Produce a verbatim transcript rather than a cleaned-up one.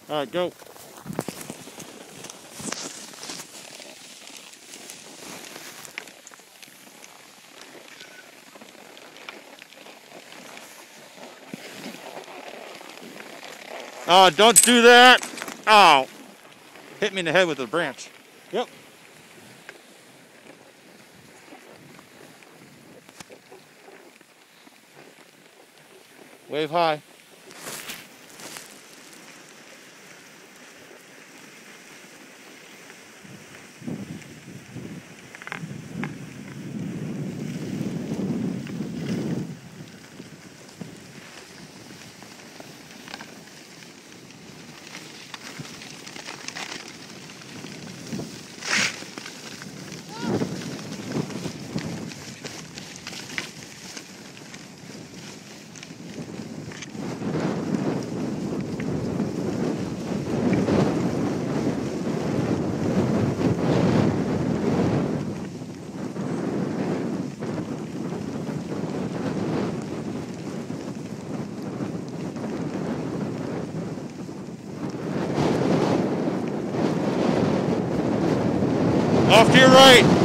All right, go. Oh, don't do that. Oh, hit me in the head with a branch. Yep. Wave high. Off to your right.